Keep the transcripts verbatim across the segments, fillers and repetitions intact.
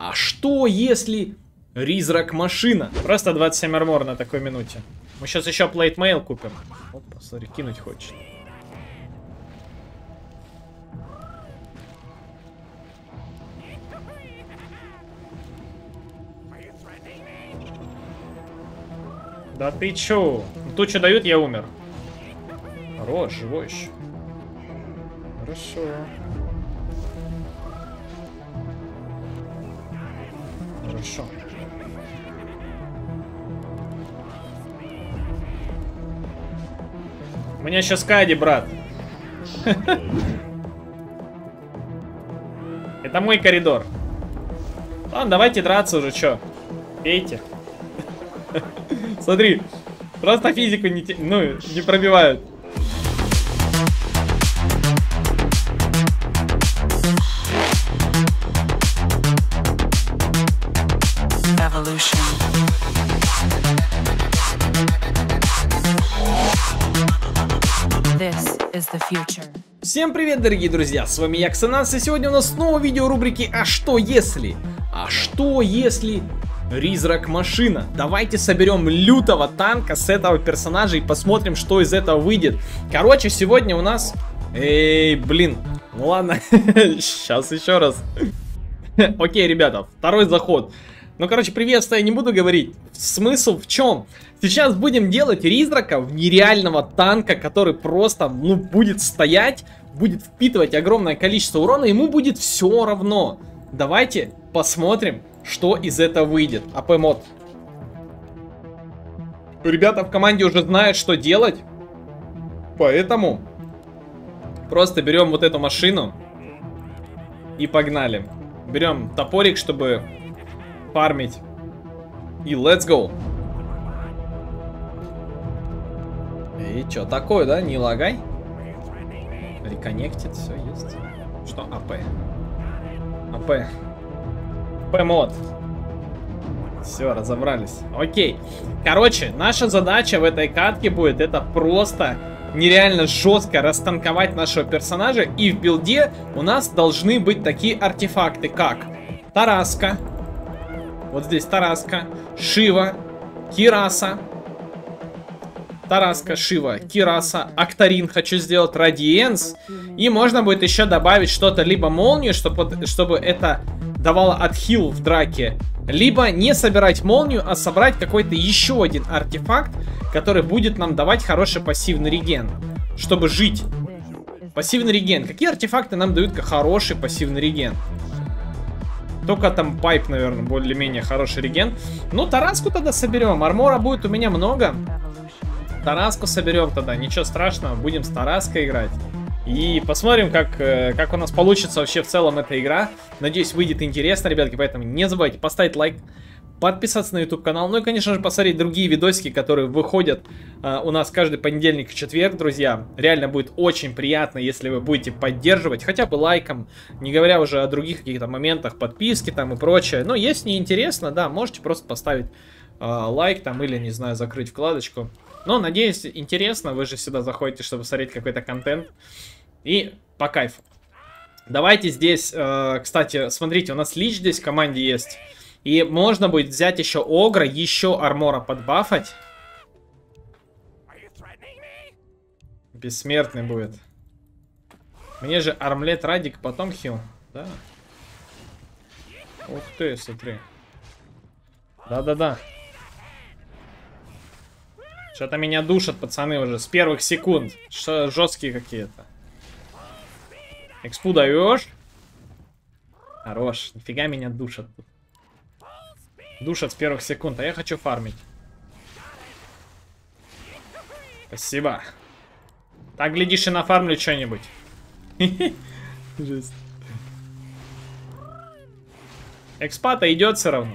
А что если Ризрак машина? Просто двадцать семь армор на такой минуте. Мы сейчас еще плейтмейл купим. Опа, смотри, кинуть хочет. Да ты чё? Тут что дают, я умер. Хорош, живой еще. Хорошо. Хорошо. У меня сейчас Кади, брат. Это мой коридор. Ладно, давайте драться уже, чё? Пейте. Смотри, просто физику не, ну, не пробивают. This is the future. Всем привет, дорогие друзья, с вами я, Ксенас, и сегодня у нас снова видео рубрики «А что если?». А что если Ризрак машина? Давайте соберем лютого танка с этого персонажа и посмотрим, что из этого выйдет. Короче, сегодня у нас... Эй, блин, ну ладно, сейчас еще раз. Окей, ребята, второй заход. Ну, короче, приветствую, я не буду говорить. Смысл в чем? Сейчас будем делать Ризрака в нереального танка, который просто, ну, будет стоять, будет впитывать огромное количество урона, ему будет все равно. Давайте посмотрим, что из этого выйдет. АП-мод. Ребята в команде уже знают, что делать. Поэтому просто берем вот эту машину и погнали. Берем топорик, чтобы фармить. И let's go. И что такое, да? Не лагай. Реконнектит, все есть. Что? АП. АП. АП-мод. Все, разобрались. Окей. Короче, наша задача в этой катке будет это просто нереально жестко растанковать нашего персонажа. И в билде у нас должны быть такие артефакты, как Тараска. Вот здесь Тараска, Шива, Кираса. Тараска, Шива, Кираса, Актарин хочу сделать, Радиенс. И можно будет еще добавить что-то, либо молнию, чтобы, чтобы это давало отхил в драке. Либо не собирать молнию, а собрать какой-то еще один артефакт, который будет нам давать хороший пассивный реген, чтобы жить. Пассивный реген. Какие артефакты нам дают как хороший пассивный реген? Только там пайп, наверное, более-менее хороший реген. Ну, Тараску тогда соберем. Армора будет у меня много. Тараску соберем тогда. Ничего страшного. Будем с Тараской играть. И посмотрим, как, как у нас получится вообще в целом эта игра. Надеюсь, выйдет интересно, ребятки. Поэтому не забывайте поставить лайк, подписаться на YouTube канал. Ну и, конечно же, посмотреть другие видосики, которые выходят uh, у нас каждый понедельник и четверг, друзья. Реально будет очень приятно, если вы будете поддерживать хотя бы лайком, не говоря уже о других каких-то моментах, подписки там и прочее. Но если не интересно, да, можете просто поставить uh, лайк там или, не знаю, закрыть вкладочку. Но, надеюсь, интересно, вы же сюда заходите, чтобы смотреть какой-то контент. И по кайфу. Давайте здесь, uh, кстати, смотрите, у нас Лич здесь в команде есть. И можно будет взять еще Огра, еще армора подбафать. Бессмертный будет. Мне же армлет Радик потом хил. Да. Ух ты, смотри. Да-да-да. Что-то меня душат, пацаны, уже с первых секунд. Что жесткие какие-то. Экспу даешь? Хорош. Нифига меня душат тут. Душат с первых секунд, а я хочу фармить. Спасибо. Так, глядишь, и нафармлю что-нибудь. Жесть. Экспа-то идет все равно.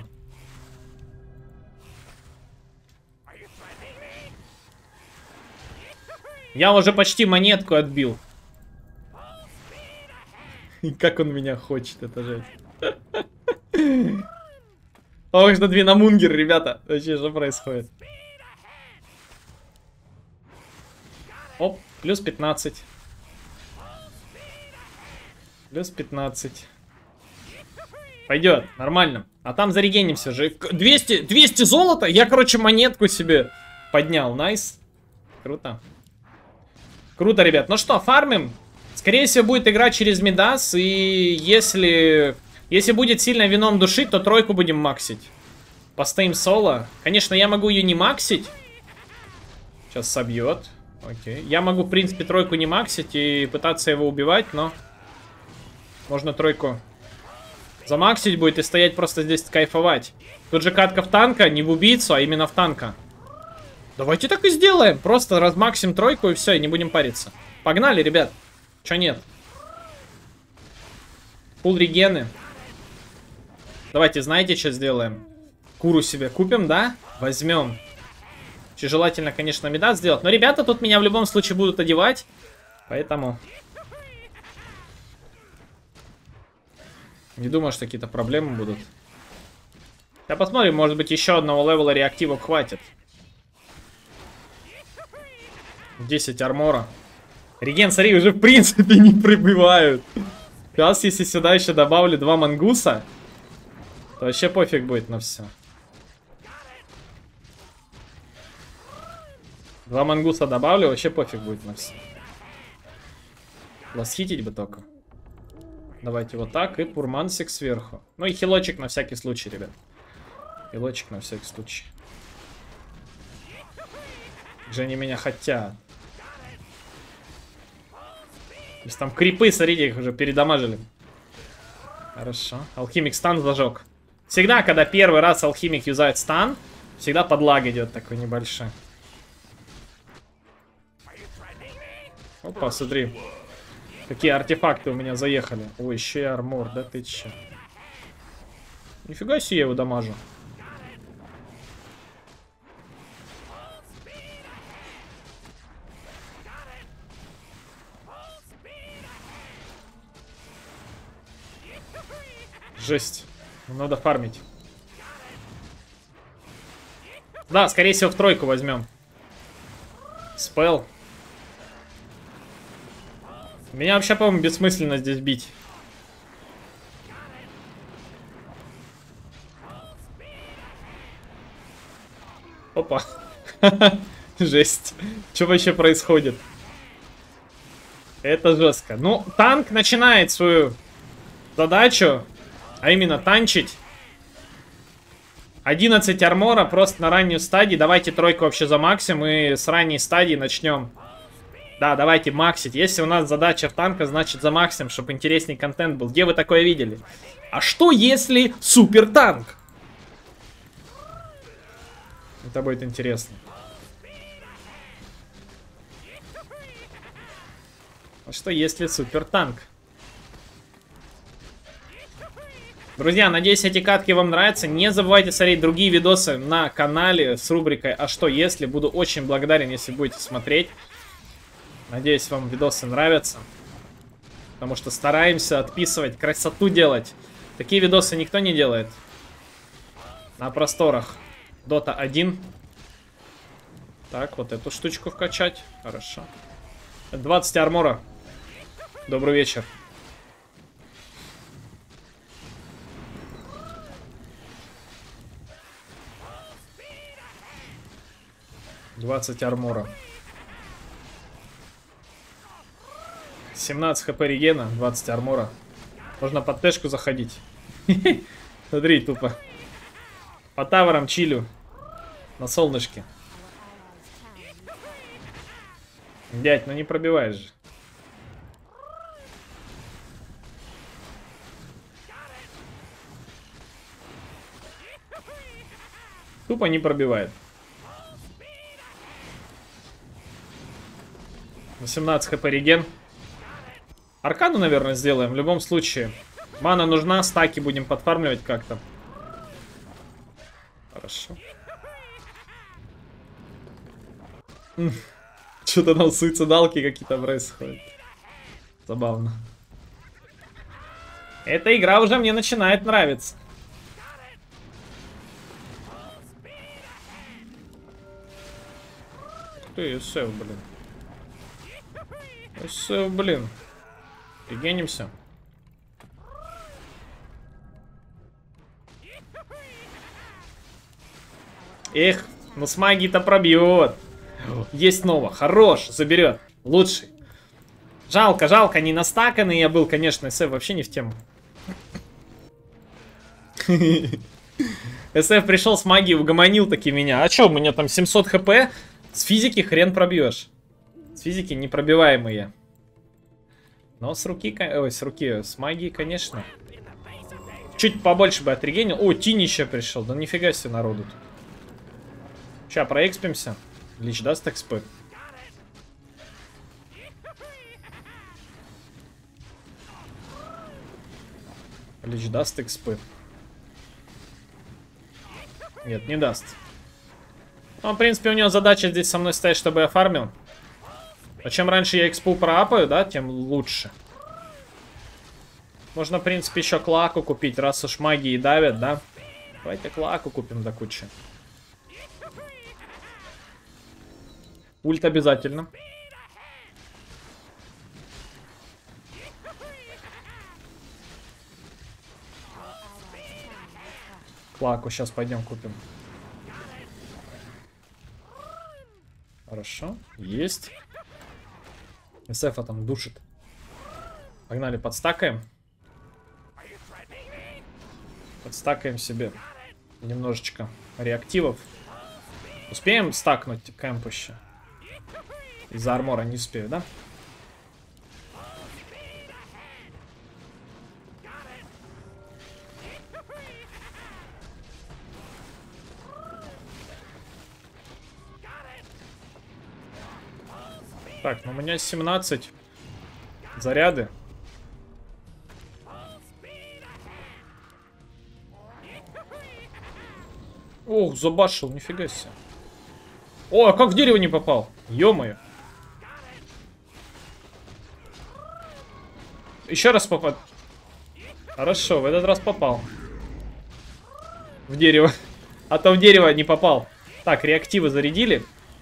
Я уже почти монетку отбил. Как он меня хочет, это жесть. Ох, что двинамунгер, ребята. Вообще, что происходит? Оп, плюс пятнадцать. Плюс пятнадцать. Пойдет, нормально. А там зарегенимся же. двести, двести золота? Я, короче, монетку себе поднял. Найс. Круто. Круто, ребят. Ну что, фармим. Скорее всего, будет игра через Мидас. И если... Если будет сильно вином душить, то тройку будем максить. Постоим соло. Конечно, я могу ее не максить. Сейчас собьет. Окей. Я могу, в принципе, тройку не максить и пытаться его убивать, но... Можно тройку замаксить будет и стоять просто здесь кайфовать. Тут же катка в танка, не в убийцу, а именно в танка. Давайте так и сделаем. Просто размаксим тройку и все, и не будем париться. Погнали, ребят. Чё нет? Фулл регены. Давайте, знаете, что сделаем? Куру себе купим, да? Возьмем. Желательно, конечно, Мидас сделать. Но ребята тут меня в любом случае будут одевать. Поэтому... Не думаю, что какие-то проблемы будут. Да посмотрим, может быть, еще одного левела реактивов хватит. десять армора. Реген, смотри, уже в принципе не прибывают. Сейчас, если сюда еще добавлю два мангуса, то вообще пофиг будет на все. Два мангуса добавлю, вообще пофиг будет на все. Ласхитить бы только. Давайте вот так, и пурмансик сверху. Ну и хилочек на всякий случай, ребят. Хилочек на всякий случай. Же они меня хотят. То есть там крипы, смотрите, их уже передамажили. Хорошо. Алхимик стан зажег. Всегда, когда первый раз алхимик юзает стан, всегда подлаг идет такой небольшой. Опа, смотри. Какие артефакты у меня заехали. Ой, еще и армор, да ты че? Нифига себе я его дамажу. Жесть. Надо фармить. Да, скорее всего, в тройку возьмем. Спел. Меня вообще, по-моему, бессмысленно здесь бить. Опа. Жесть. Что вообще происходит? Это жестко. Ну, танк начинает свою задачу, а именно танчить. одиннадцать армора просто на раннюю стадии. Давайте тройку вообще замаксим и с ранней стадии начнем. Да, давайте максить. Если у нас задача в танка, значит замаксим, чтобы интересней контент был. Где вы такое видели? А что если супер танк? Это будет интересно. А что если супер танк? Друзья, надеюсь, эти катки вам нравятся. Не забывайте смотреть другие видосы на канале с рубрикой «А что если?». Буду очень благодарен, если будете смотреть. Надеюсь, вам видосы нравятся. Потому что стараемся отписывать, красоту делать. Такие видосы никто не делает. На просторах Дота один. Так, вот эту штучку вкачать. Хорошо. двадцать армора. Добрый вечер. двадцать армора. семнадцать хп регена, двадцать армора. Можно под тэшку заходить. Смотри, тупо. По таверам чилю. На солнышке. Дядь, ну не пробиваешь же. Тупо не пробивает. восемнадцать хп реген. Аркану, наверное, сделаем. В любом случае. Мана нужна, стаки будем подфармливать как-то. Хорошо. Что-то там суицидалки какие-то происходят. Забавно. Эта игра уже мне начинает нравиться. Ты, эсэф, блин. эсэф, блин. Регенимся. Эх, ну с магией-то пробьет. Есть ново. Хорош, заберет. Лучший. Жалко, жалко, не настаканный я был, конечно. эс эф вообще не в тему. эс эф пришел с магией, угомонил таки меня. А чё, у меня там семьсот хп? С физики хрен пробьешь. С физики непробиваемые. Но с руки, ой, с руки, с магией, конечно. Чуть побольше бы отрегенил. О, Тинь еще пришел. Да нифига себе народу тут. Сейчас проэкспимся. Лич даст экспы. Лич даст экспы. Нет, не даст. Ну, в принципе, у него задача здесь со мной стоять, чтобы я фармил. А чем раньше я экспу проапаю, да, тем лучше. Можно, в принципе, еще клаку купить, раз уж магии давят, да. Давайте клаку купим до кучи. Ульт обязательно. Клаку сейчас пойдем купим. Хорошо, есть. эс эф там душит. Погнали, подстакаем. Подстакаем себе немножечко реактивов. Успеем стакнуть кэмп еще? Из-за армора не успею, да? Так, ну у меня семнадцать заряды. Ох, забашил, нифига себе. О, а как в дерево не попал? Ё-моё. Еще раз попал. Хорошо, в этот раз попал. В дерево. А то в дерево не попал. Так, реактивы зарядили.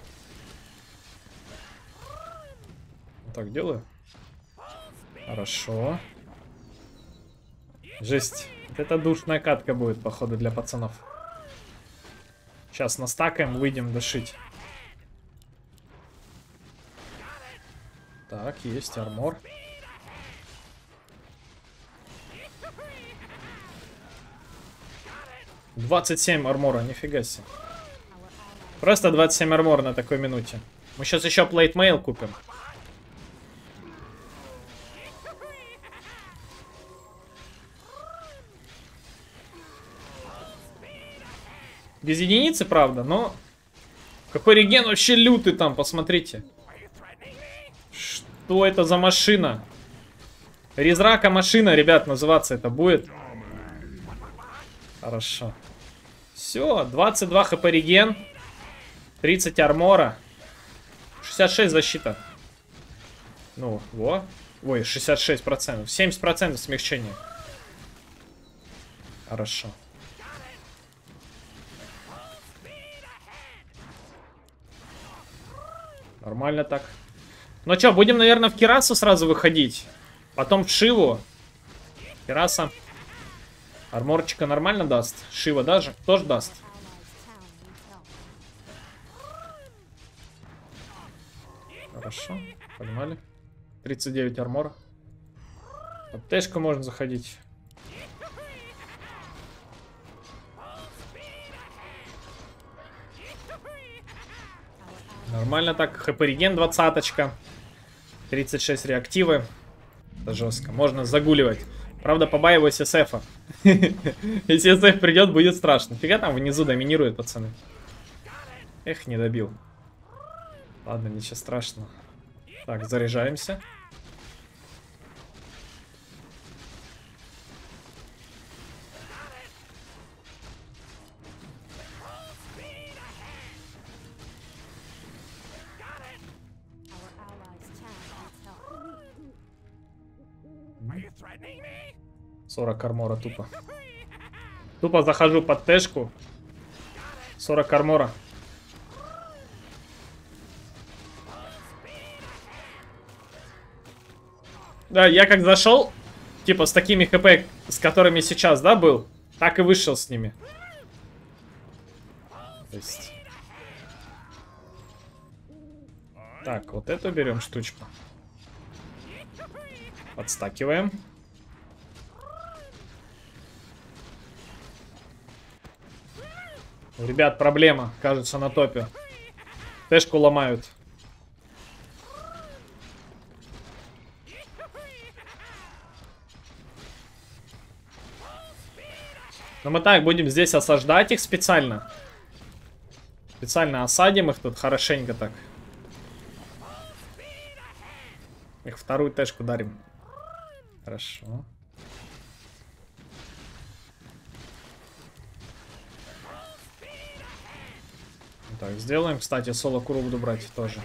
Так, делаю. Хорошо. Жесть. Вот это душная катка будет, походу, для пацанов. Сейчас настакаем, выйдем дышить. Так, есть армор. двадцать семь армора, нифига себе. Просто двадцать семь армора на такой минуте. Мы сейчас еще плейтмейл купим. Без единицы, правда, но... Какой реген вообще лютый там, посмотрите. Что это за машина? Резрака машина, ребят, называться это будет. Хорошо. Все, двадцать два хп реген. тридцать армора. шестьдесят шесть защита. Ну, во. Ой, шестьдесят шесть процентов. семьдесят процентов смягчения. Хорошо. Нормально так. Ну что, будем, наверное, в Кирасу сразу выходить. Потом в Шиву. Кираса. Арморчика нормально даст. Шива даже тоже даст. Хорошо. Погнали. тридцать девять армора. Под тэшку можно заходить. Нормально так. ХП-реген двадцаточка. тридцать шесть реактивы. Это жестко. Можно загуливать. Правда, побаиваюсь эс эфа. Если эс эф придет, будет страшно. Фига там внизу доминирует, пацаны. Эх, не добил. Ладно, ничего страшного. Так, заряжаемся. сорок армора тупо. Тупо захожу под тэшку. сорок армора. Да, я как зашел, типа с такими хп, с которыми сейчас, да, был. Так и вышел с ними. То есть... Так, вот эту берем штучку. Подстакиваем. У ребят проблема, кажется, на топе. Тэшку ломают. Но мы так будем здесь осаждать их специально. Специально осадим их тут хорошенько так. Их вторую тэшку дарим. Хорошо. Так, сделаем. Кстати, соло-куру буду брать тоже.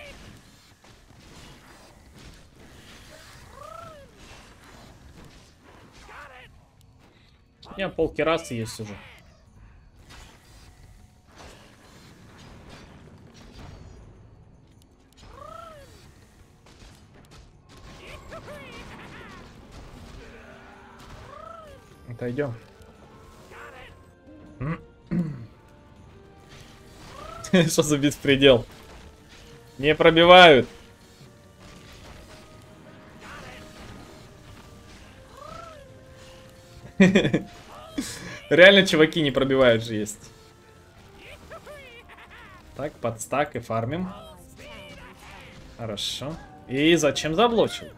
У меня пол керасы есть уже. Отойдем. Что за беспредел? Не пробивают. Реально чуваки не пробивают же есть. Так, подстак и фармим. Хорошо. И зачем заблочил?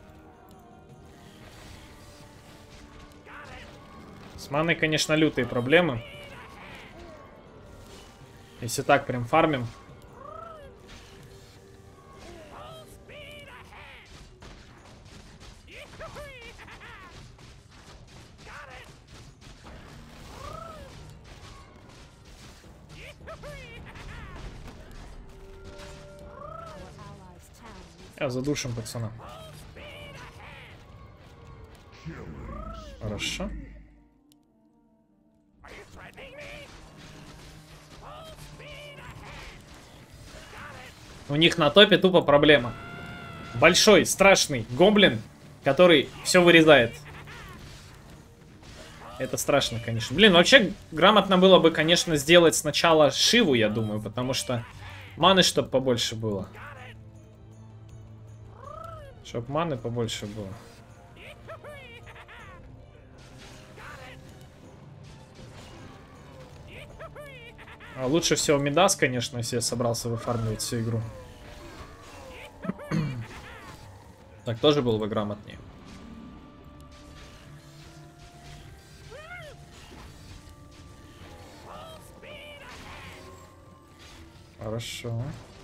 С маной, конечно, лютые проблемы. Если так прям фармим. Я задушим пацана. Хорошо. У них на топе тупо проблема. Большой, страшный гоблин, который все вырезает. Это страшно, конечно. Блин, вообще грамотно было бы, конечно, сделать сначала Шиву, я думаю, потому что маны чтоб побольше было. Чтоб маны побольше было. А лучше всего Мидас, конечно, если я собрался выфармливать всю игру. Так тоже было бы грамотнее. Хорошо.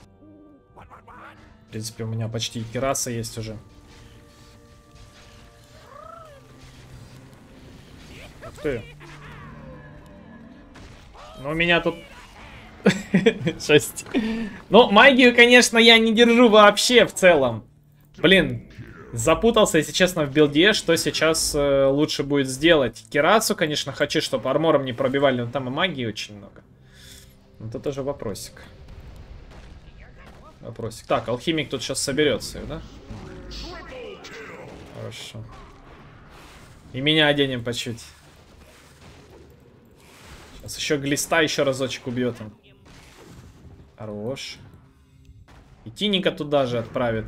В принципе, у меня почти кераса есть уже. Ух ты. Ну, у меня тут... шесть. Ну, магию, конечно, я не держу вообще в целом. Блин, запутался, если честно, в билде, что сейчас э, лучше будет сделать. Керасу, конечно, хочу, чтобы армором не пробивали, но там и магии очень много. Вот это тоже вопросик. Вопросик. Так, алхимик тут сейчас соберется, да? Хорошо. И меня оденем по чуть. Сейчас еще глиста еще разочек убьет он. Хорош. И Тиника туда же отправит.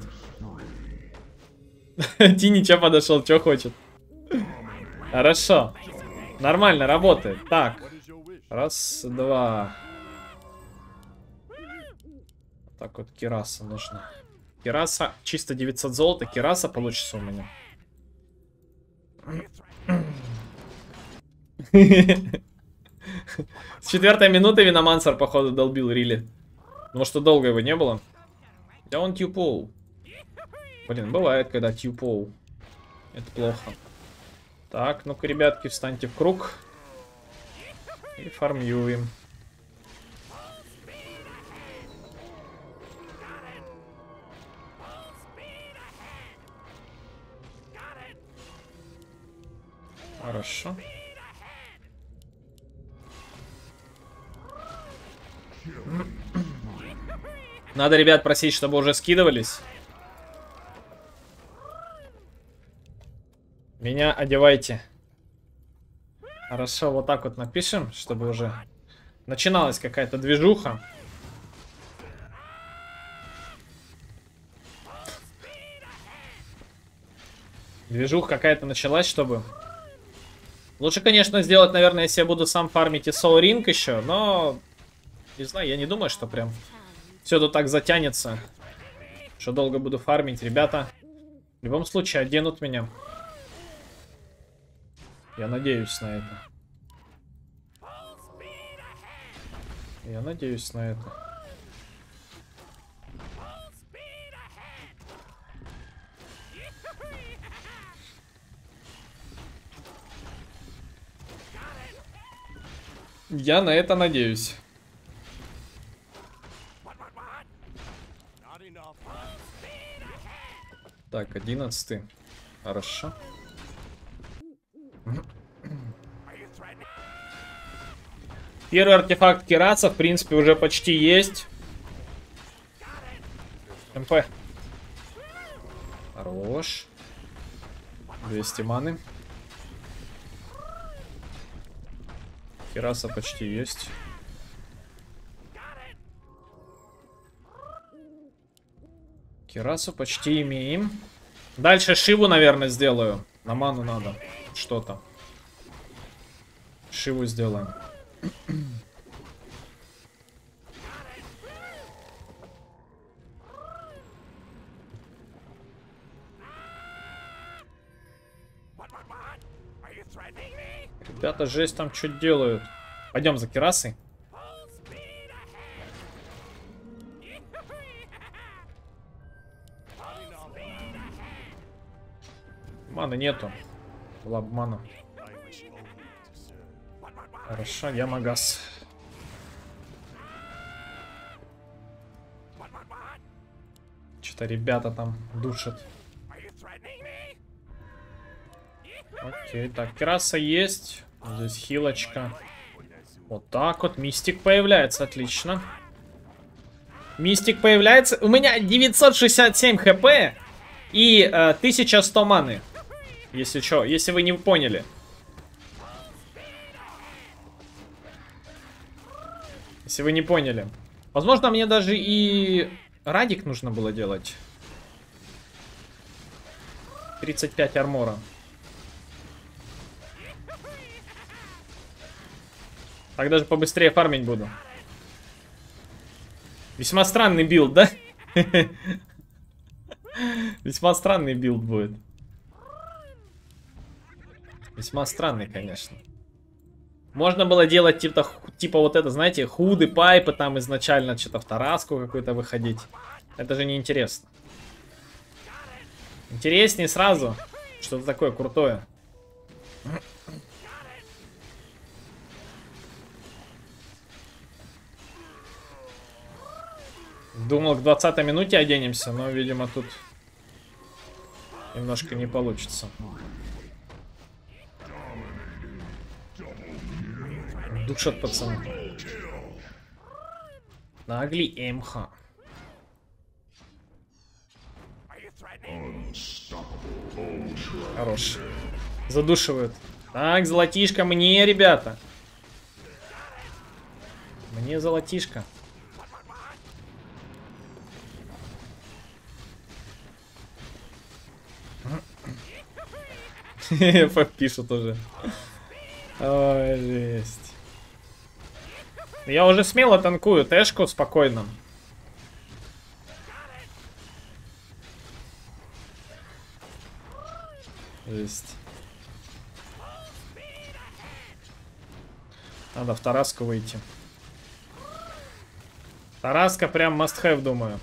Тинича подошел, что хочет. Хорошо. Нормально, работает. Так. Раз, два. Так вот, кераса нужна. Кераса, чисто девятьсот золота. Кераса получится у меня. С четвертой минуты Виномансер, походу, долбил Рили. Потому что долго его не было. Да он тьюпоу. Блин, бывает, когда тьюпоу. Это плохо. Так, ну-ка, ребятки, встаньте в круг. И фармюем. Хорошо. Надо, ребят, просить, чтобы уже скидывались. Меня одевайте. Хорошо, вот так вот напишем, чтобы уже начиналась какая-то движуха. Движуха какая-то началась, чтобы... Лучше, конечно, сделать, наверное, если я буду сам фармить и Soul Ring еще, но... Не знаю, я не думаю, что прям все тут так затянется, что долго буду фармить. Ребята, в любом случае, оденут меня. Я надеюсь на это. Я надеюсь на это. Я на это надеюсь. Так, одиннадцатый. Хорошо. Первый артефакт Кираса, в принципе, уже почти есть. МП. Хорош. двести маны. Кираса почти есть. Кирасу почти имеем. Дальше Шиву, наверное, сделаю. На ману надо что-то. Шиву сделаем. Ребята, жесть там что делают. Пойдем за Кирасой. Маны нету. Была бы мана. Хорошо, я магас. Что-то ребята там душат. Окей, так, Кираса есть. Здесь хилочка. Вот так вот. Мистик появляется, отлично. Мистик появляется. У меня девятьсот шестьдесят семь хп и э, тысяча сто маны. Если что, если вы не поняли. Если вы не поняли. Возможно, мне даже и радик нужно было делать. тридцать пять армора. Так даже побыстрее фармить буду. Весьма странный билд, да? Весьма странный билд будет. Весьма странный, конечно. Можно было делать типа, типа вот это, знаете, худы, пайпы, там изначально что-то в Тараску какую-то выходить. Это же неинтересно. Интереснее сразу что-то такое крутое. Думал, к двадцатой минуте оденемся, но, видимо, тут немножко не получится. Душат пацаны. Нагли МХ. Хорош. Задушивают. Так, золотишко мне, ребята. Мне золотишко. Пишут уже. Ой, жесть. Я уже смело танкую тэшку спокойно. Жесть. Надо в Тараску выйти. Тараска прям must have, думаю.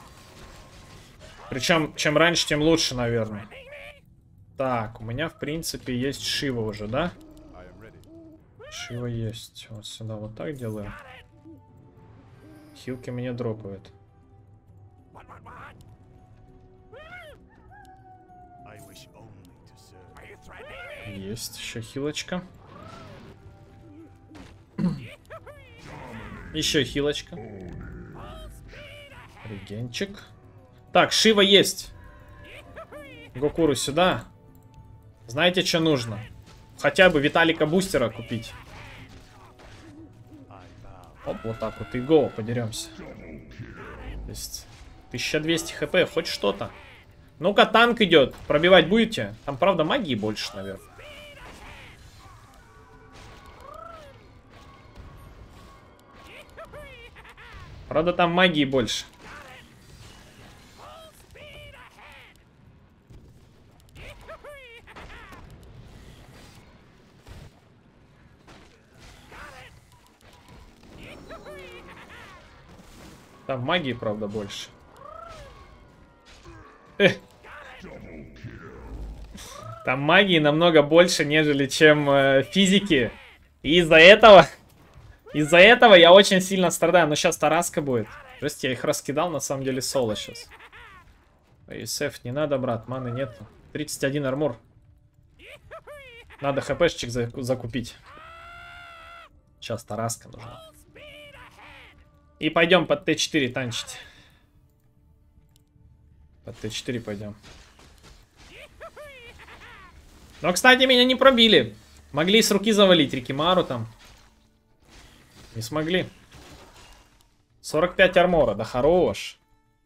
Причем, чем раньше, тем лучше, наверное. Так, у меня, в принципе, есть Шива уже, да? Шива есть. Вот сюда вот так делаю. Хилки мне дропают. Есть еще хилочка. Еще хилочка. Регенчик. Так, Шива есть. Гокуру сюда. Знаете, что нужно? хотя бы Виталика бустера купить. Оп, вот так вот и го, подеремся. То есть тысяча двести хп, хоть что-то. Ну-ка, танк идет. Пробивать будете? Там, правда, магии больше, наверное. Правда, там магии больше. Там магии, правда, больше. Эх. Там магии намного больше, нежели чем э, физики. И из-за этого... Из-за этого я очень сильно страдаю. Но сейчас Тараска будет. Жесть, я их раскидал, на самом деле, соло сейчас. эй эс эф не надо, брат, маны нету. тридцать один армор. Надо хпшечек за закупить. Сейчас Тараска нужна. И пойдем под тэ четыре танчить. Под тэ четыре пойдем. Но, кстати, меня не пробили. Могли с руки завалить Рикимару там. Не смогли. сорок пять армора, да хорош.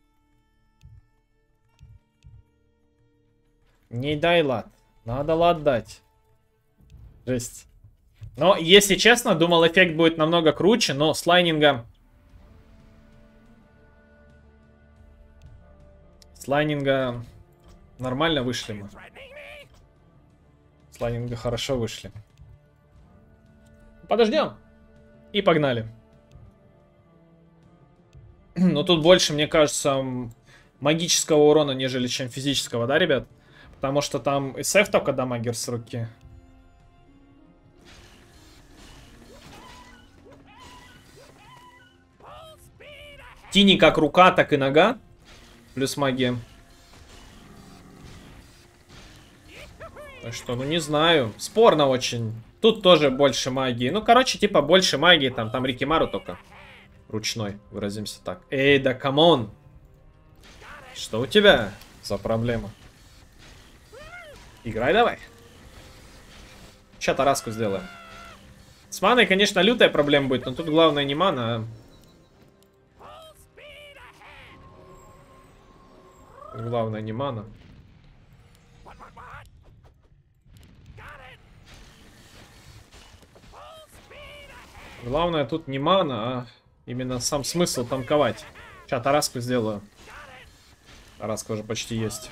Не дай лад. Надо лад дать. Жесть. Но, если честно, думал, эффект будет намного круче, но с лайнинга... С лайнинга нормально вышли мы. С лайнинга хорошо вышли. Подождем. И погнали. Но тут больше, мне кажется, магического урона, нежели чем физического, да, ребят? Потому что там эс-эф только дамагер с руки. Тини как рука, так и нога. Плюс магия. Так что, ну не знаю. Спорно очень. Тут тоже больше магии. Ну, короче, типа больше магии. Там, там Рикимару только. Ручной, выразимся так. Эй, да камон. Что у тебя за проблема? Играй давай. Сейчас Тараску сделаем. С маной, конечно, лютая проблема будет. Но тут главное не мана, а... Главное не мана. Главное тут не мана, а именно сам смысл танковать. Сейчас Тараску сделаю. Тараска уже почти есть.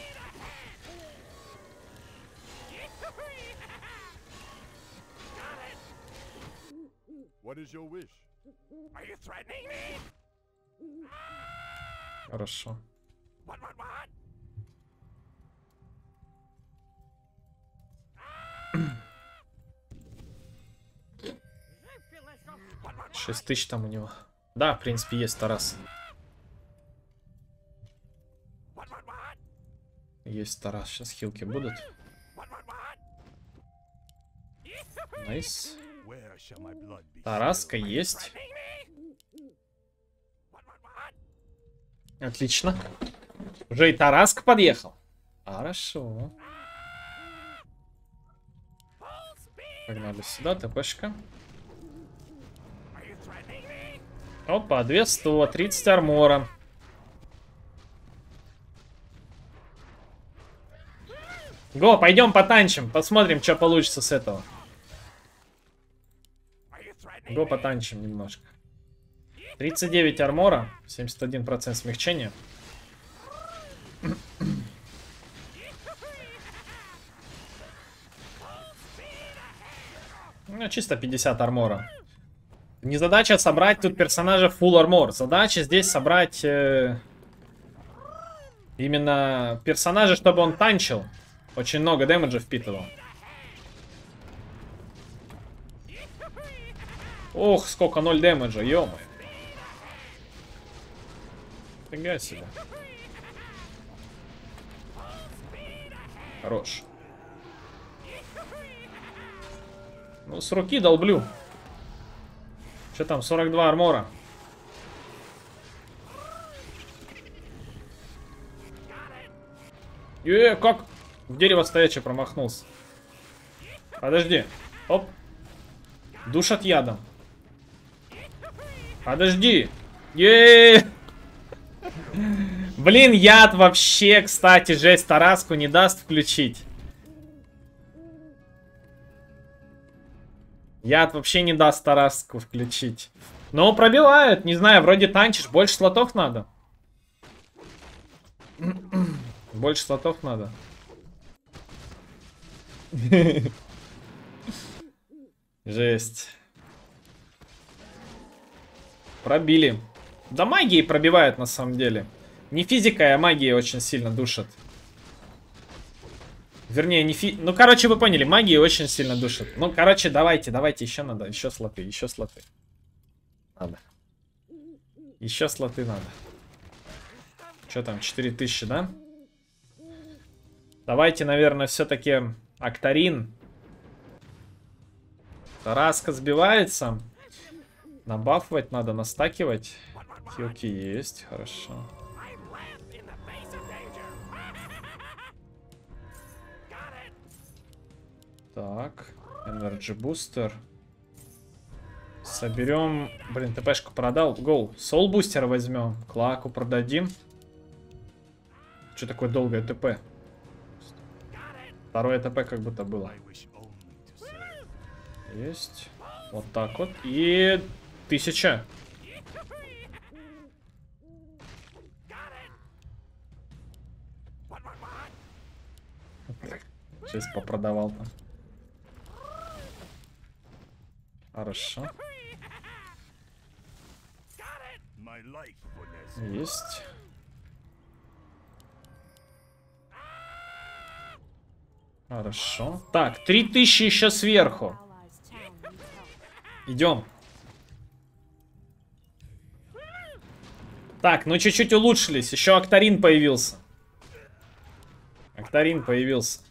Хорошо. шесть тысяч там у него. Да, в принципе, есть Тарас. Есть Тарас. Сейчас хилки будут. Найс. Тараска есть. Отлично. Уже и Тараска подъехал. Хорошо. Погнали сюда, ТПшка. Опа, двести, тридцать армора. Го, пойдем потанчим. Посмотрим, что получится с этого. Го, потанчим немножко. тридцать девять армора. семьдесят один процент смягчения. Ну, чисто пятьдесят армора. Не задача собрать тут персонажа full armor. Задача здесь собрать э, именно персонажа, чтобы он танчил. Очень много дэмэджа впитывал. Ох, сколько, ноль дэмэджа, ё-моё. Фига себе. Хорош. Ну, с руки долблю. Что там, сорок два армора. Э, как в дерево стоячее промахнулся. Подожди. Оп. Душат ядом. Подожди. Е-е-е. Блин, яд вообще, кстати, жесть, Тараску не даст включить. Яд вообще не даст Тараску включить. Но пробивают, не знаю, вроде танчишь. Больше слотов надо. Больше слотов надо. Жесть. Пробили. Да магией пробивают на самом деле. Не физикой, а магией очень сильно душат. Вернее, не фи... Ну, короче, вы поняли, магией очень сильно душат. Ну, короче, давайте, давайте, еще надо. Еще слоты, еще слоты. Надо. Еще слоты надо. Что там, четыре тысячи, да? Давайте, наверное, все-таки Актарин. Тараска сбивается. Набафывать надо, настакивать. Хилки есть, хорошо. Так, Energy Booster. Соберем. Блин, ТПшку продал. Гоу. Soul Booster возьмем. Клаку продадим. Что такое долгое ТП? Второе ТП как будто было. Есть. Вот так вот. И тысяча. Сейчас попродавал там. Хорошо. Есть. Хорошо. Так, три тысячи еще сверху. Идем. Так, ну чуть-чуть улучшились. Еще Актарин появился. Актарин появился.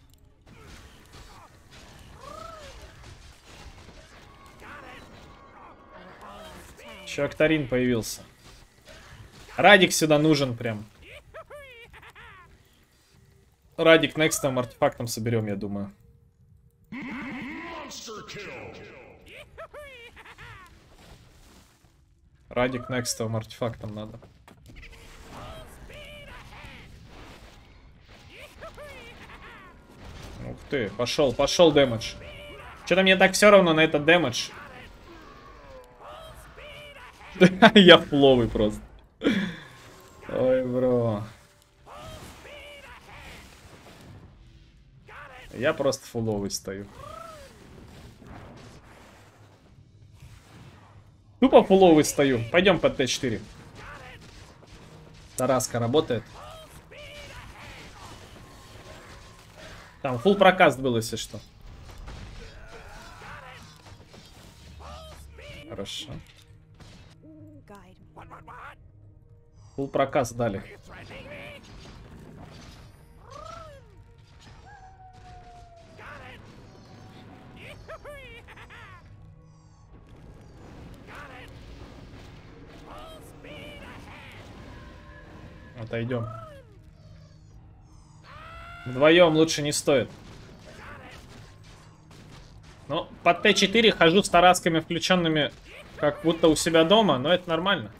Еще Актарин появился. Радик сюда нужен прям. Радик некстом артефактом соберем, я думаю. Радик некстовым артефактом надо. Ух ты, пошел, пошел дэмэдж. Что-то мне так все равно на этот дэмэдж. Я фловый просто. Ой, бро. Я просто фуловый стою. Тупо фуловый стою. Пойдем под Т четыре. Тараска работает. Там фул прокаст был, если что. Хорошо. Фул прокаст дали. Отойдем. Вдвоем лучше не стоит. Ну, под Т четыре хожу с тарасками включенными, как будто у себя дома, но это нормально.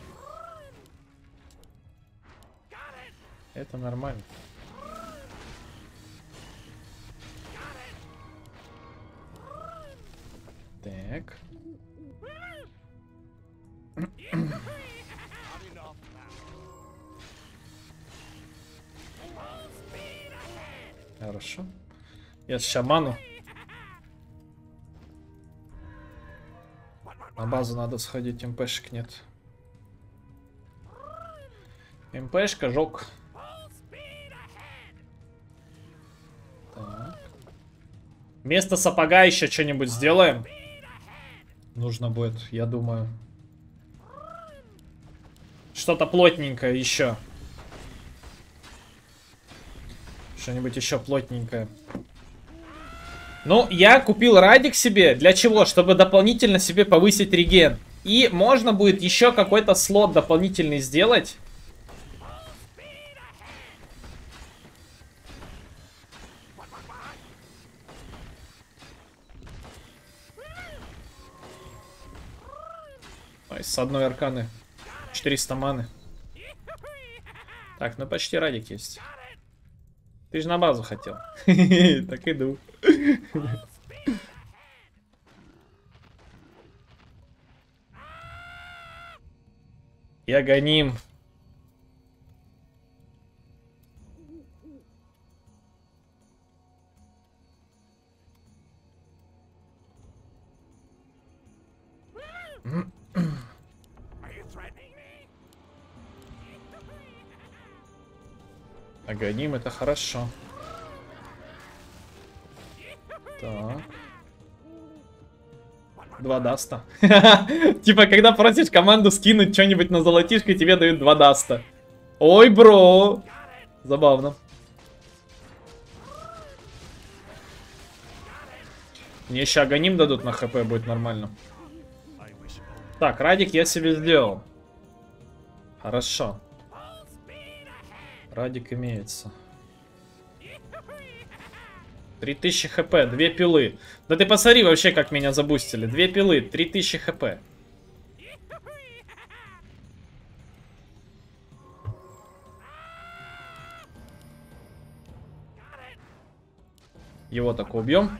Это нормально. Так. Хорошо. Я сейчас ману. На базу надо сходить, МПшек нет. МПшка жог. Так. Вместо сапога еще что-нибудь сделаем. Нужно будет, я думаю. Что-то плотненькое еще. Что-нибудь еще плотненькое. Ну, я купил Радик себе. Для чего? Чтобы дополнительно себе повысить реген. И можно будет еще какой-то слот дополнительный сделать. Ой, с одной арканы четыреста маны. Так, ну почти Радик есть. Ты же на базу хотел. Так иду. Я гоним. Агоним, это хорошо. Так. Два даста. Типа, когда просишь команду скинуть что-нибудь на золотишко, тебе дают два даста. Ой, бро. Забавно. Мне еще агоним дадут на хп, будет нормально. Так, Радик я себе сделал. Хорошо. Радик имеется. три тысячи хп, две пилы. Да ты посмотри вообще, как меня забустили. Две пилы, три тысячи хп. Его так убьем.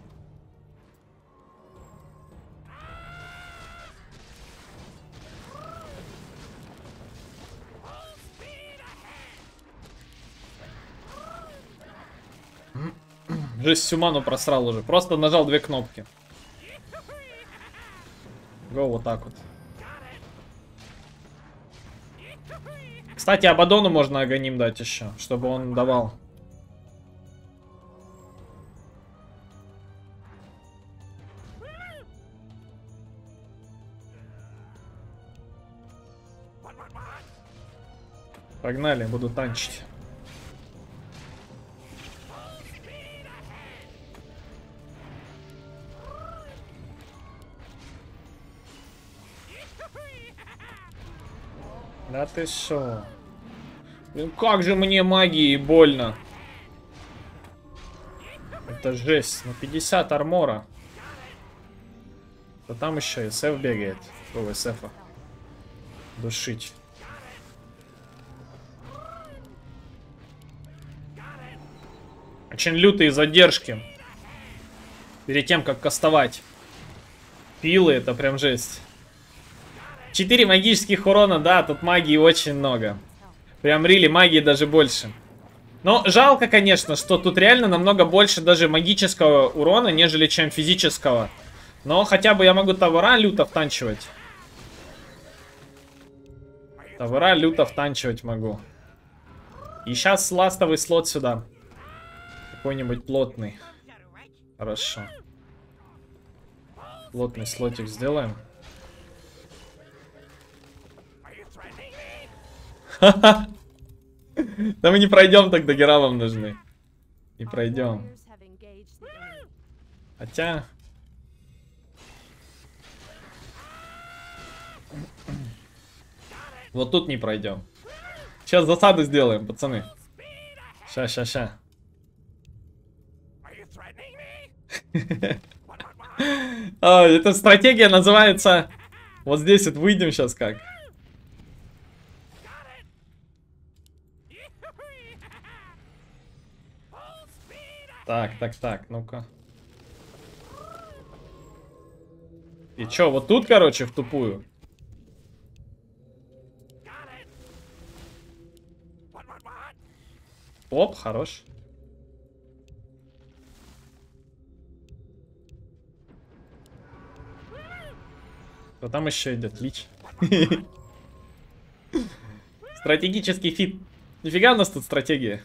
Жесть, всю ману просрал уже. Просто нажал две кнопки. Го, вот так вот. Кстати, Абадону можно агоним дать еще, чтобы он давал. Погнали, буду танчить. Да ты шо? Блин, как же мне магии больно. Это жесть. Ну пятьдесят армора. Да там еще эс эф бегает. О, эс эф. Душить. Очень лютые задержки. Перед тем, как кастовать. Пилы, это прям жесть. четыре магических урона, да, тут магии очень много. Прям рили магии даже больше. Но жалко, конечно, что тут реально намного больше даже магического урона, нежели чем физического. Но хотя бы я могу товара люто втанчивать. Товара люто втанчивать могу. И сейчас ластовый слот сюда. Какой-нибудь плотный. Хорошо. Плотный слотик сделаем. Ха-ха. Да мы не пройдем, тогда гера вам нужны. Не пройдем. Хотя... Вот тут не пройдем. Сейчас засаду сделаем, пацаны. Ща, ща, ща. А, эта стратегия называется... Вот здесь вот выйдем сейчас как. Так, так, так, ну-ка. И чё, вот тут, короче, в тупую? Оп, хорош. Кто там еще идет? Лич. Стратегический фит. Нифига у нас тут стратегия.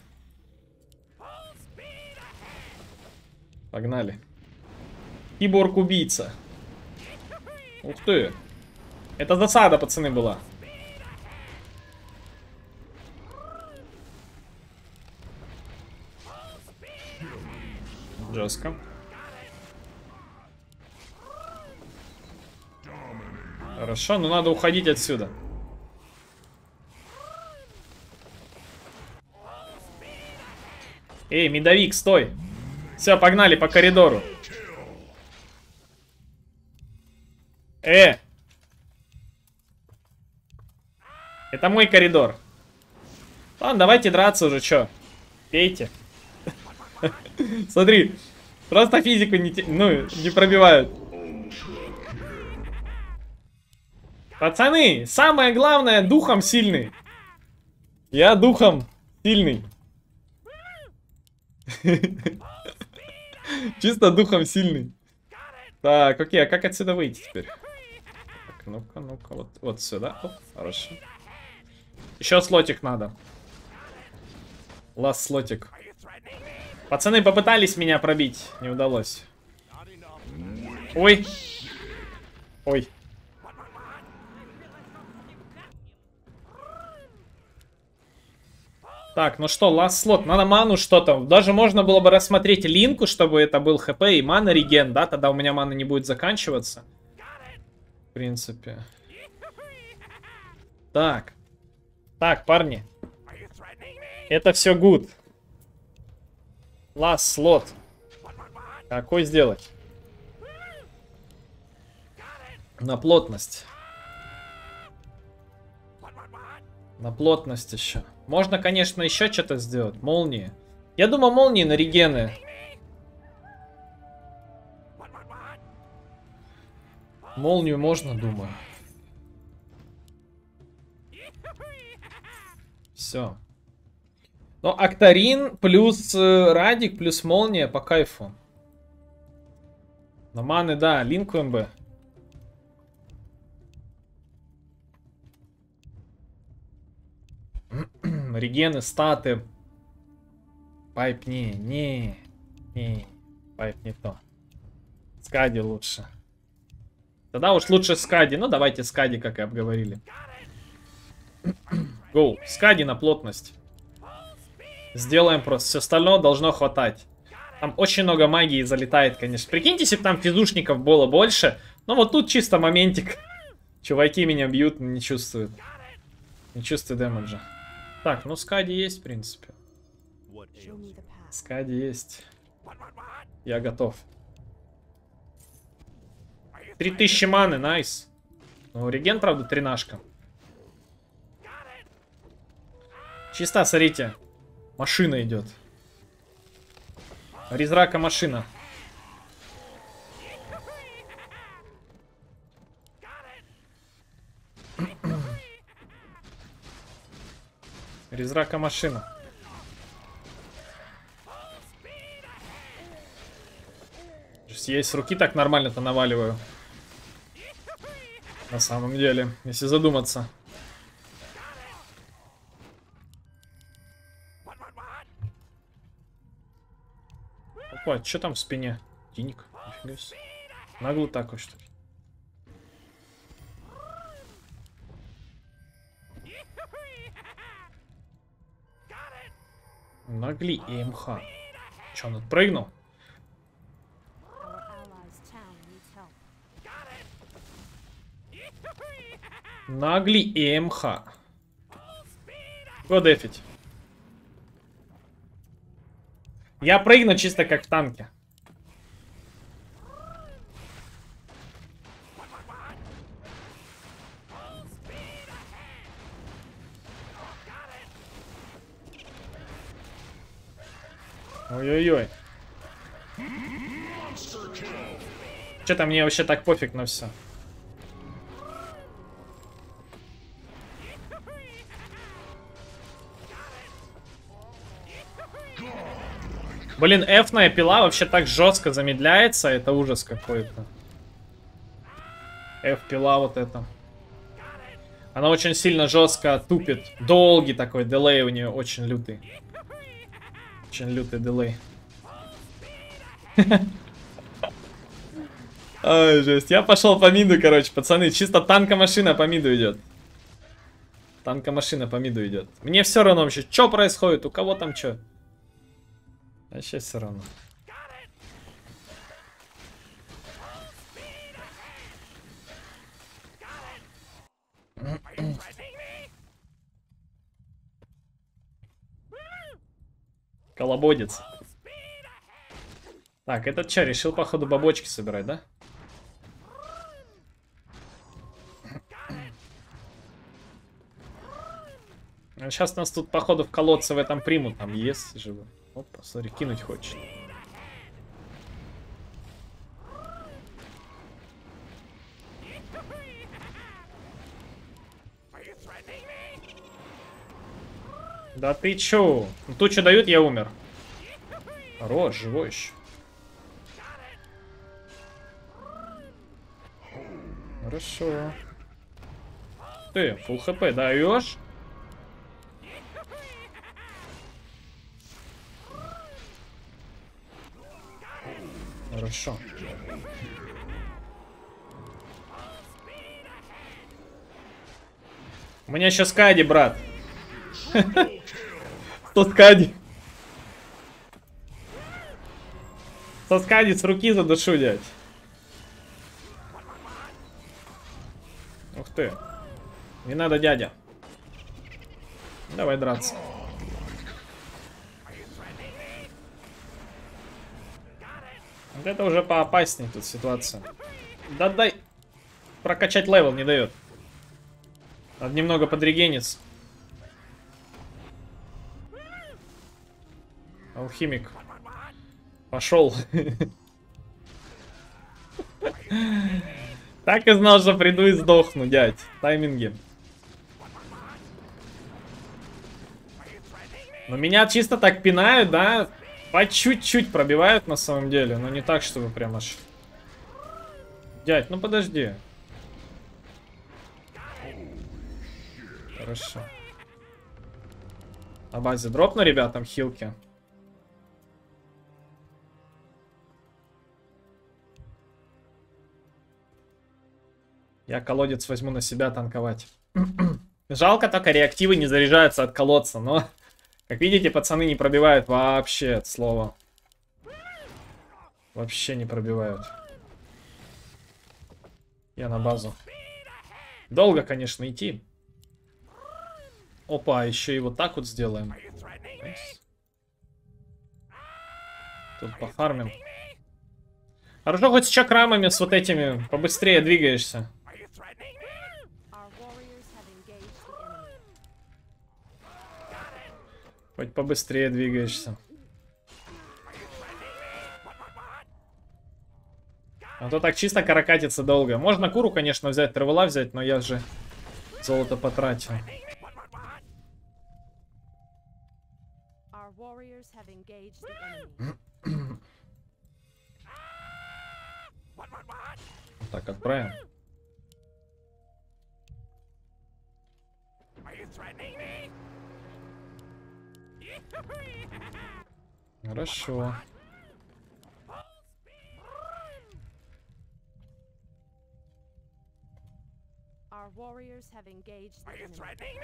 Погнали. Киборг-убийца. Ух ты. Это засада, пацаны, была. Жестко. Хорошо, но надо уходить отсюда. Эй, медовик, стой. Все, погнали по коридору. Э! Это мой коридор. Ладно, давайте драться уже, чё? Пейте. Смотри, просто физику не, ну, не пробивают. Пацаны, самое главное, духом сильный. Я духом сильный. Чисто духом сильный. Так, окей, а как отсюда выйти теперь? Так, ну-ка, ну-ка, вот, вот сюда. Оп, хорошо. Еще слотик надо. Ласт слотик. Пацаны попытались меня пробить, не удалось. Ой. Ой. Так, ну что, ласт слот, надо ману что-то. Даже можно было бы рассмотреть линку, чтобы это был хп и мана реген, да? Тогда у меня мана не будет заканчиваться. В принципе. Так. Так, парни. Это все good. Ласт слот. Какой сделать? На плотность. На плотность еще. Можно, конечно, еще что-то сделать. Молнии. Я думаю, молнии на регены. Молнию можно, думаю. Все. Но Актарин плюс э, Радик плюс молния по кайфу. На маны, да, линку МБ. Регены, статы. Пайп не, не, не. Пайп не то. Скади лучше. Тогда уж лучше Скади. Ну давайте Скади, как и обговорили. Гоу. Скади на плотность. Сделаем просто. Все остальное должно хватать. Там очень много магии залетает, конечно. Прикиньте, если бы там физушников было больше. Но вот тут чисто моментик. Чуваки меня бьют, не чувствуют. Не чувствую дэмэджа. Так, ну Скади есть, в принципе. Скади есть. Я готов. три тысячи маны, найс. Ну, реген, правда, тринашка. Чисто, смотрите. Машина идет. Ризрака машина. Ризрака машина. Я с руки так нормально-то наваливаю. На самом деле, если задуматься. Опа, что там в спине? Тиник. Нагло так вот, что ли? Нагли и МХ. Че, он отпрыгнул? Нагли и МХ. Го дефить. Я прыгну чисто как в танке. Ой-ой-ой. Что-то мне вообще так пофиг на все. Блин, эфная пила вообще так жестко замедляется. Это ужас какой-то. F-пила вот эта. Она очень сильно жестко тупит. Долгий такой дилей у нее, очень лютый. Очень лютый дилей. Ой, жесть. Я пошел по миду, короче, пацаны. Чисто танка-машина по миду идет. Танка-машина по миду идет. Мне все равно вообще, что происходит, у кого там что. Вообще все равно. Колободец. Так, этот что, решил, походу, бабочки собирать, да? Сейчас нас тут, походу, в колодце в этом примут. Там есть живо. Опа, смотри, кинуть хочет. Да ты чё? Ну, тучу дают, я умер. Хорош, живой еще. Хорошо. Ты, фулл хп даешь? Хорошо. У меня сейчас Кади, брат. Что Скади? Со Скади с руки задушу, дядь. Ух ты. Не надо, дядя. Давай драться. Вот это уже поопаснее тут ситуация. Да дай. Прокачать левел не дает. Надо немного подрегениться. Алхимик. Пошел. Так и знал, что приду и сдохну, дядь. Тайминги. Но меня чисто так пинают, да? По чуть-чуть пробивают на самом деле. Но не так, чтобы прям аж... Дядь, ну подожди. Хорошо. На базе дропну ребятам хилки. Я колодец возьму на себя танковать. Жалко, только реактивы не заряжаются от колодца, но, как видите, пацаны не пробивают вообще от слова. Вообще не пробивают. Я на базу. Долго, конечно, идти. Опа, еще и вот так вот сделаем. Тут пофармим. Хорошо, хоть с чакрамами, с вот этими, побыстрее двигаешься. Хоть побыстрее двигаешься. А то так чисто каракатиться долго. Можно куру, конечно, взять, травела взять, но я же золото потратил. Так, отправим. Хорошо. Our warriors have engaged the enemy.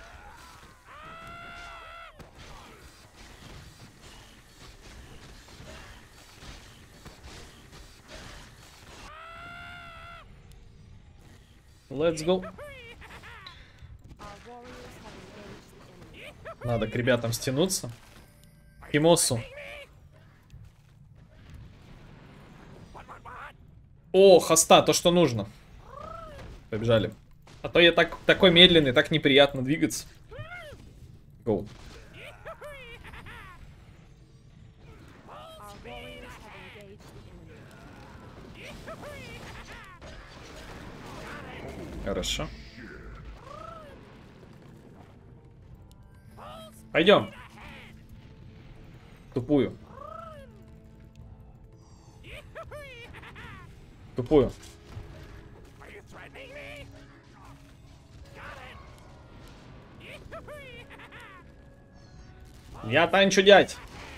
Let's go. Надо к ребятам стянуться. Кимосу. О, хоста, то, что нужно. Побежали. А то я так, такой медленный, так неприятно двигаться. Гоу. Хорошо. Пойдем. Тупую. Тупую. Я танчу, дядь.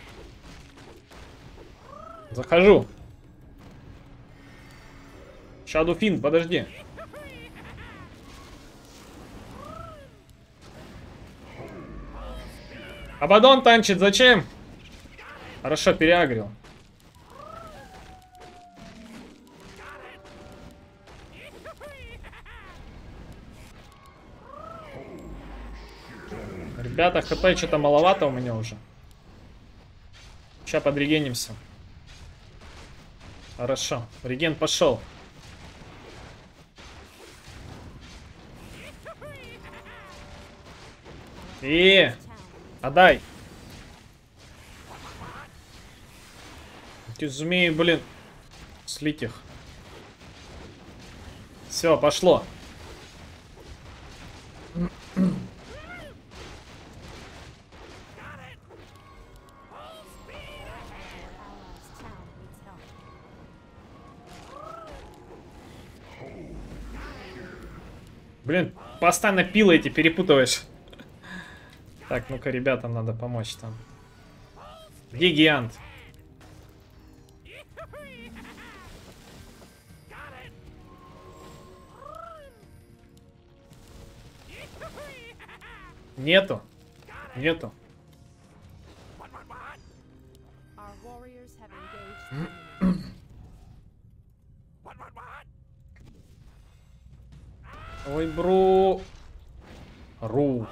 Захожу. Shadow Fiend, подожди. Абадон танчит, зачем? Хорошо, переагрил. Ребята, хп что-то маловато у меня уже. Сейчас подрегенимся. Хорошо, реген пошел. И, отдай. Эти змеи, блин. Слить их. Все, пошло. Блин, постоянно пилы эти перепутываешь. Так, ну-ка, ребятам надо помочь там. Гигант. Нету. Нету. Our warriors have engaged the enemy. Ой, бро. Руш.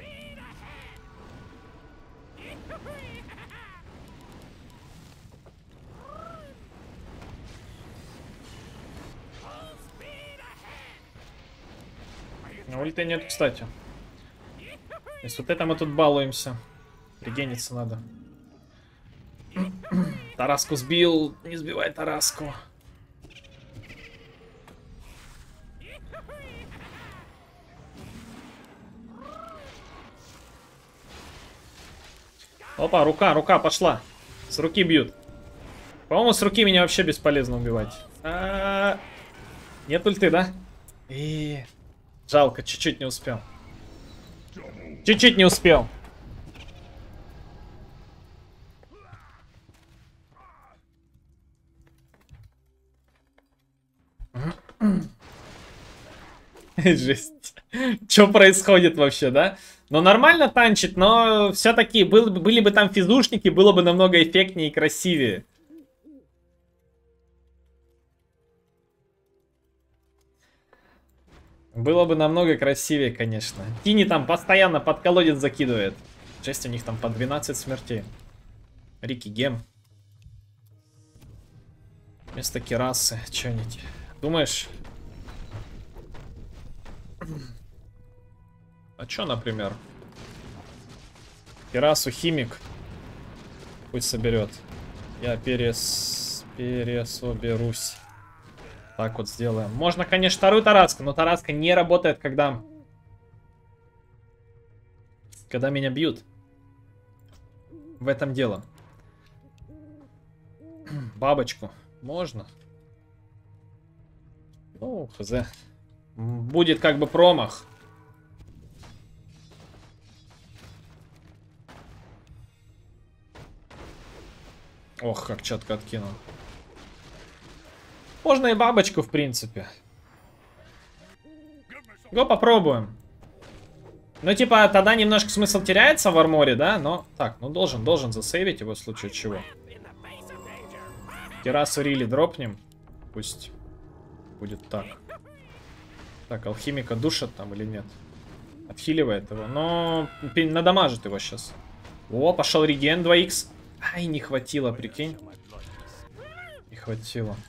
Ульты нет, кстати. То есть вот это мы тут балуемся. Регениться надо. Тараску сбил. Не сбивай Тараску. Опа, рука, рука пошла. С руки бьют. По-моему, с руки меня вообще бесполезно убивать. А-а-а. Нет ульты, да? И жалко, чуть-чуть не успел. Чуть-чуть не успел. Жесть. Что происходит вообще, да? Ну, нормально танчит, но все-таки был, были бы там физушники, было бы намного эффектнее и красивее. Было бы намного красивее, конечно. Тини там постоянно под колодец закидывает. Жесть, у них там по двенадцать смертей. Рики Гем. Вместо Керасы. Чё-нибудь. Думаешь? А чё, например? Керасу Химик. Пусть соберет. Я перес... пересоберусь. Так вот сделаем. Можно, конечно, вторую Тараску, но Тараска не работает, когда... Когда меня бьют. В этом дело. Бабочку. Можно? Ну, хз. Будет как бы промах. Ох, как четко откинул. Можно и бабочку, в принципе. Го попробуем. Ну, типа, тогда немножко смысл теряется в арморе, да? Но, так, ну, должен, должен засейвить его в случае чего. Керасу Рили дропнем. Пусть будет так. Так, алхимика душат там или нет? Отхиливает его, но надамажит его сейчас. О, пошел реген два икс. Ай, не хватило, прикинь. Не хватило.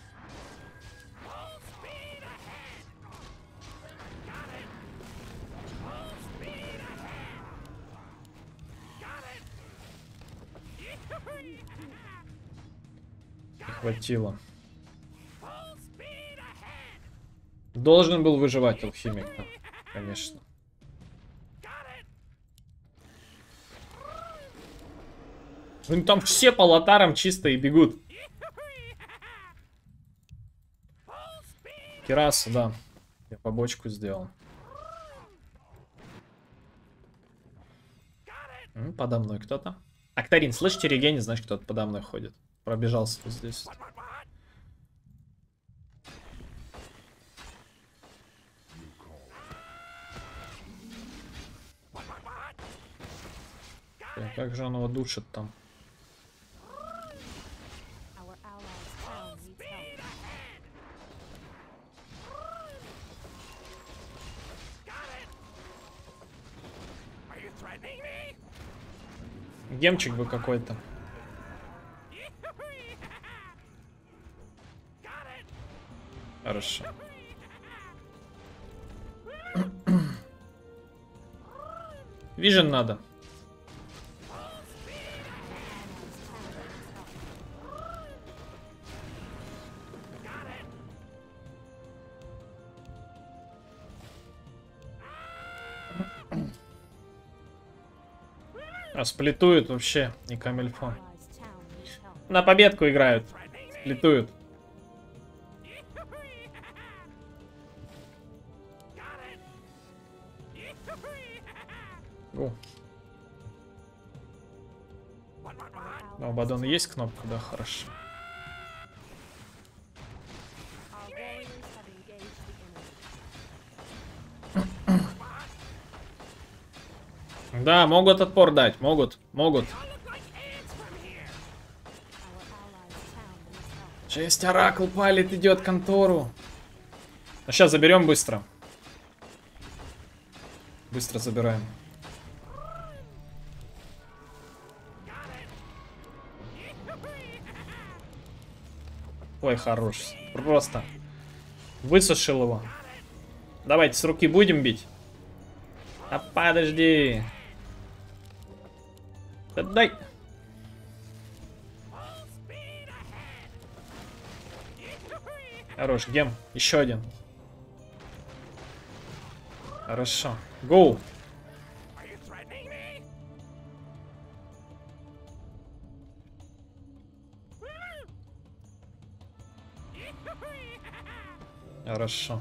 Не хватило. Должен был выживать алхимик, да, конечно. Ну там все по лотарам чисто и бегут. Кераса, да. Я побочку сделал. М, подо мной кто-то. Актарин, слышите, регени, значит, кто-то подо мной ходит. Пробежался вот здесь. Так, как же он его душит там? Our allies' town needs help. Гемчик бы какой-то. Хорошо. Вижен надо. А сплитуют вообще, не камильфо. На победку играют. Сплитуют. О. У Абадона есть кнопка, да, хорошо. Да, могут отпор дать, могут, могут. Шесть оракл палит, идет к контору. А сейчас заберем быстро. Быстро забираем. Ой, хорош. Просто высушил его. Давайте с руки будем бить. А подожди. Да дай. Хорош, гем. Еще один. Хорошо. Гоу. Хорошо.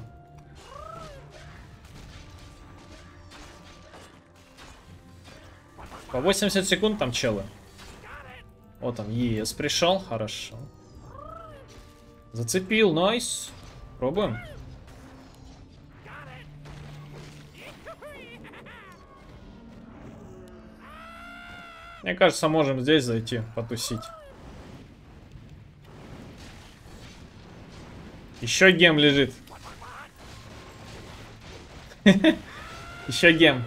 По восемьдесят секунд там челы. Вот он, ЕС пришел, хорошо. Зацепил, найс. Пробуем. Мне кажется, можем здесь зайти, потусить. Еще гем лежит. Еще гем.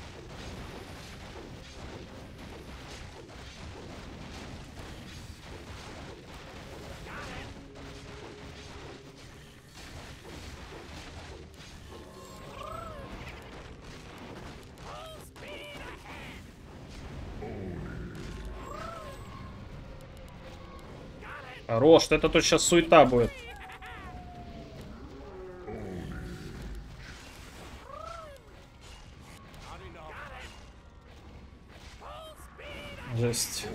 Хорош, что это тут сейчас суета будет. Жесть.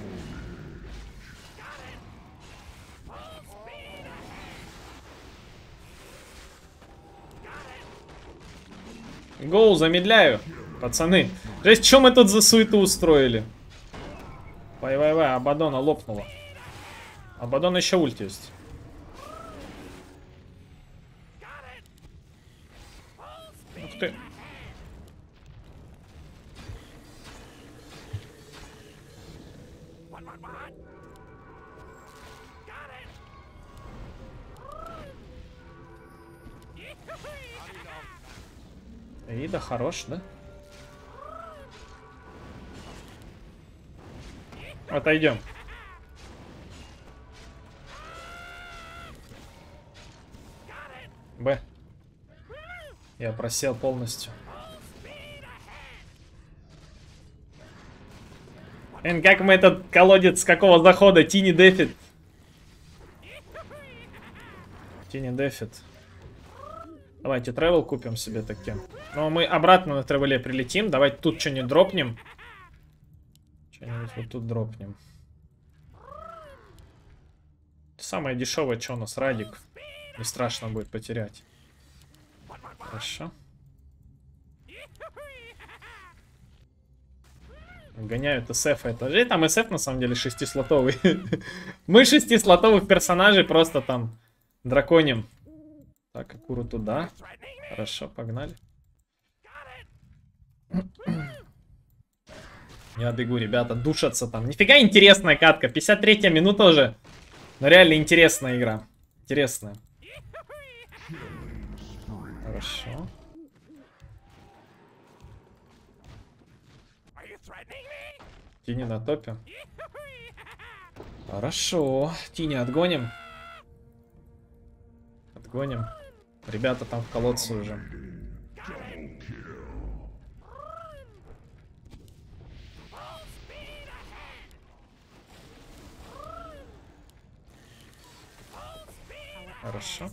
Гоу, замедляю, пацаны. Жесть, что мы тут за суету устроили? Вай-вай-вай, Абадона лопнула. Абадон еще ульт есть. Ух ты. И да, хорош, да? Отойдем. Б. Я просел полностью. Эн, как мы этот колодец с какого захода? Тини дефит. Тини дефит. Давайте тревел купим себе таким. Но мы обратно на тревеле прилетим. Давайте тут что-нибудь дропнем. Что-нибудь вот тут дропнем. Самое дешевое, что у нас, радик. Не страшно будет потерять. Хорошо. Гоняют эсэф. Это же там эсэф на самом деле шестислотовый. Мы шестислотовых персонажей просто там драконим. Так, Акуру туда. Хорошо, погнали. Я бегу, ребята, душатся там. Нифига интересная катка. пятьдесят третья минута уже. Но реально интересная игра. Интересная. Хорошо. Тини на топе. Хорошо. Тини отгоним. Отгоним. Ребята там в колодце уже. Хорошо.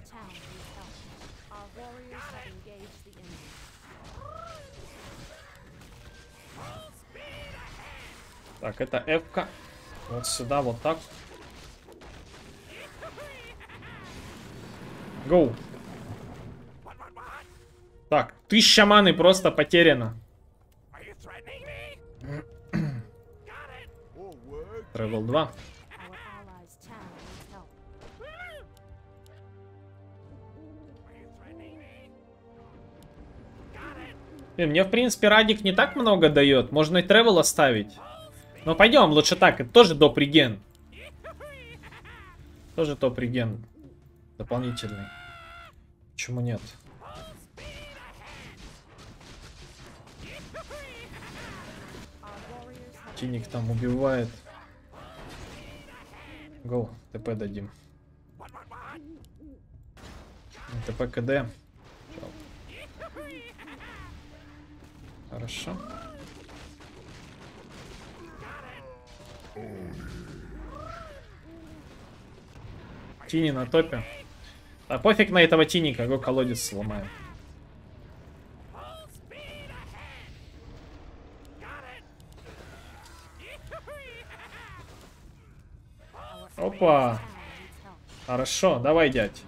Так, это F-ка. Вот сюда, вот так. Гоу. Так, тысяча маны просто потеряна. Тревел два. Блин, мне, в принципе, радик не так много дает. Можно и тревел оставить. Но пойдем, лучше так. Это тоже доп реген. Тоже топ реген. Дополнительный. Почему нет? Тиник там убивает. Гоу, ТП дадим. ТП КД. Хорошо. Тини на топе. А пофиг на этого Тиника, его колодец сломаем. Опа. Хорошо, давай, дядь.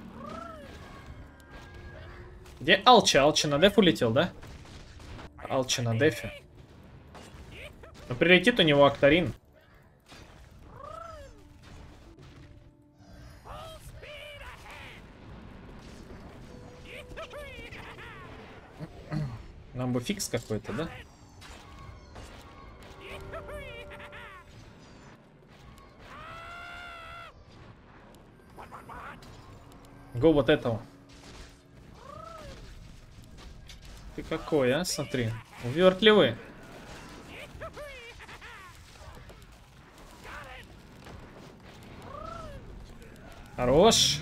Где Алчи? Алчи на деф улетел, да? Алчи на дефе. Но прилетит у него Актарин. Нам бы фикс какой-то, да? Го вот этого. Ты какой, а? Смотри. Увертливый. Хорош.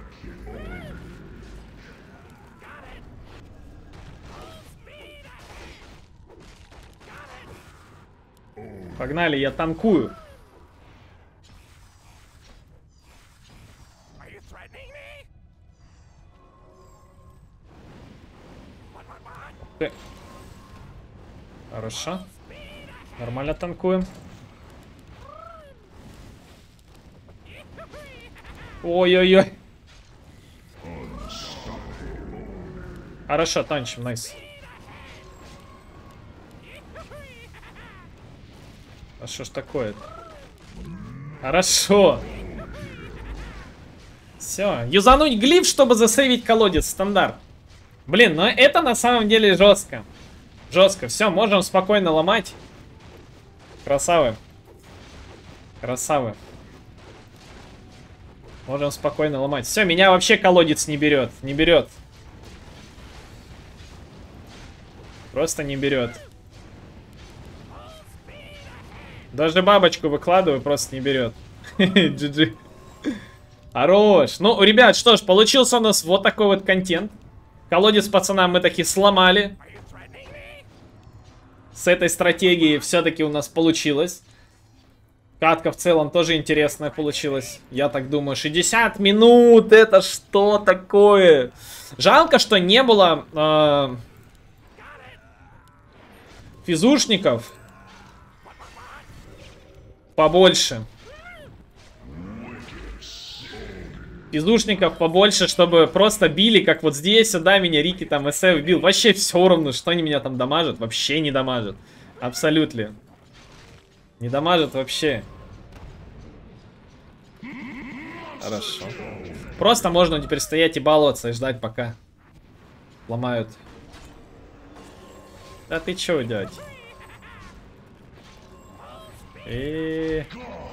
Погнали, я танкую. Хорошо. Нормально танкуем. Ой-ой-ой. Хорошо, танчим, найс. А что ж такое-то? Хорошо. Все. Юзануть глиф, чтобы засейвить колодец. Стандарт. Блин, но это на самом деле жестко. Жестко. Все, можем спокойно ломать. Красавы. Красавы. Можем спокойно ломать. Все, меня вообще колодец не берет. Не берет. Просто не берет. Даже бабочку выкладываю, просто не берет. джи джи. Хорош. Ну, ребят, что ж, получился у нас вот такой вот контент. Колодец пацанам мы таки сломали. С этой стратегией все-таки у нас получилось. Катка в целом тоже интересная получилась. Я так думаю, шестьдесят минут, это что такое? Жалко, что не было э, физушников побольше. Физушников побольше, чтобы просто били, как вот здесь, сюда меня Рики там эс эф бил. Вообще все равно, что они меня там дамажат. Вообще не дамажат. Абсолютно. Не дамажат вообще. Хорошо. Просто можно теперь стоять и баловаться и ждать, пока ломают. Да ты чё, дядь? И...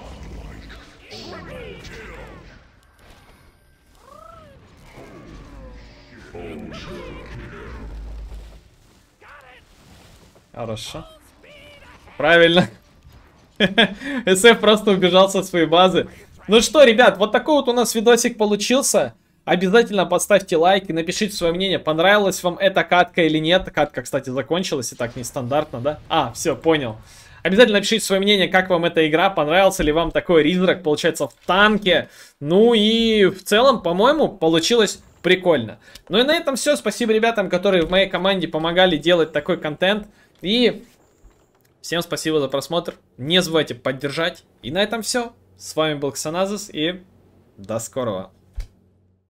Хорошо. Правильно. эс эф просто убежал со своей базы. Ну что, ребят, вот такой вот у нас видосик получился. Обязательно поставьте лайк и напишите свое мнение, понравилась вам эта катка или нет. Катка, кстати, закончилась, и так нестандартно, да? А, все, понял. Обязательно напишите свое мнение, как вам эта игра, понравился ли вам такой Ризрак, получается, в танке. Ну и в целом, по-моему, получилось прикольно. Ну и на этом все. Спасибо ребятам, которые в моей команде помогали делать такой контент. И всем спасибо за просмотр. Не забывайте поддержать. И на этом все. С вами был Ксаназис и до скорого.